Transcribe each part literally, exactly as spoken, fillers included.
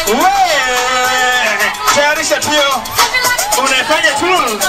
Wewe tayarisha tio. Unafanya tu.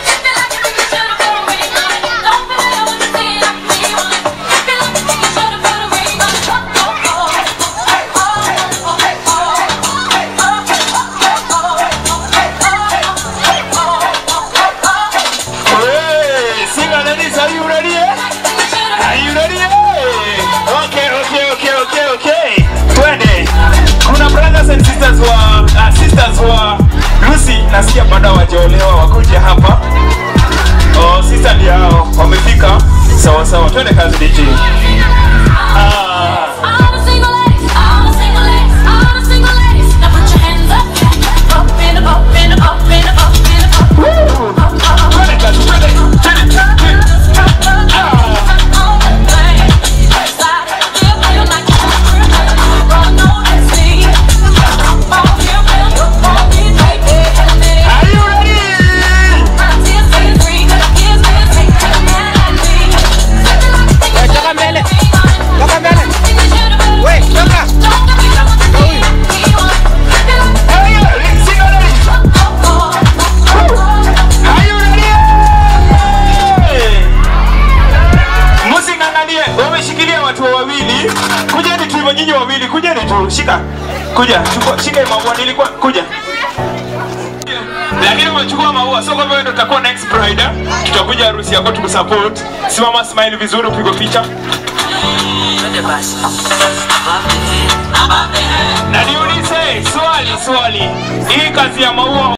And sisters wa uh, sisters wa Lucy nasikia bado wajaolewa wakuje hapa. Oh, sister ndio hao wamefika. Sawa sawa, twende kazi D J. Ah. Nyinyi wawili kujeni tu, shika. Kuja, chukua, shika maua nilikuwa kuja. Lakini umechukua maua, sio kwamba wewe ndio utakuwa next bride. Tutakuja harusi yako tukusupport. Simama smile vizuri upige picha. Twende basi. Na niulize swali swali. Hii kazi ya maua